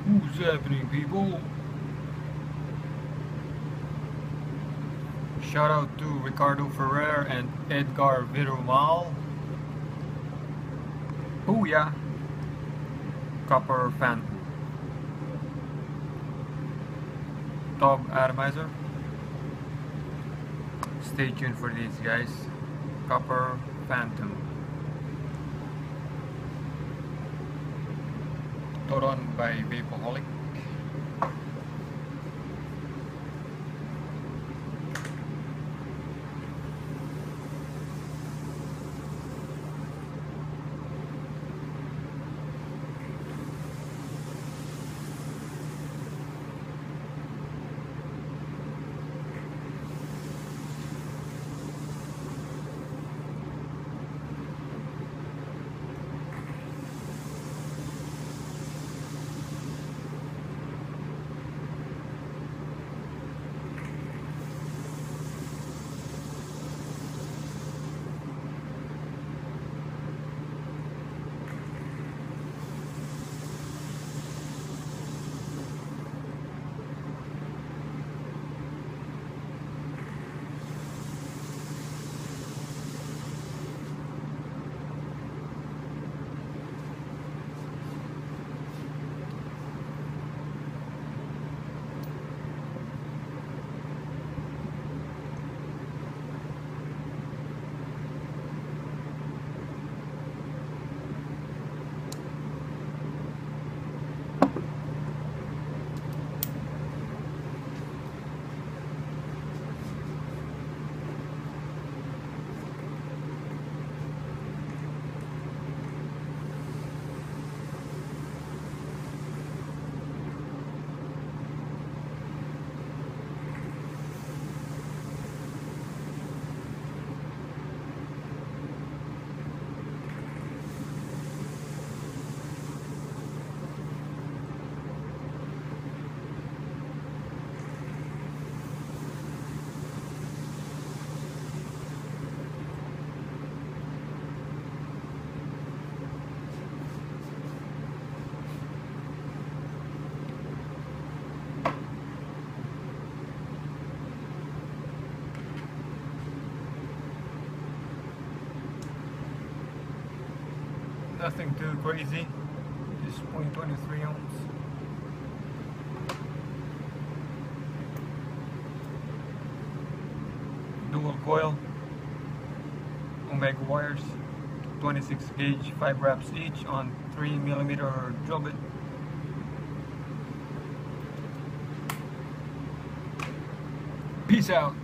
Who's happening, people? Shout out to Ricardo Ferrer and Edgar Virumal. Oh yeah, Copper fan. Top Atomizer. Stay tuned for these guys. Copper Phantom. Toron by Vaporholic. Nothing too crazy. Just 0.23 ounce. Dual coil. Omega wires. 26 gauge, 5 wraps each on 3mm drill bit. Peace out.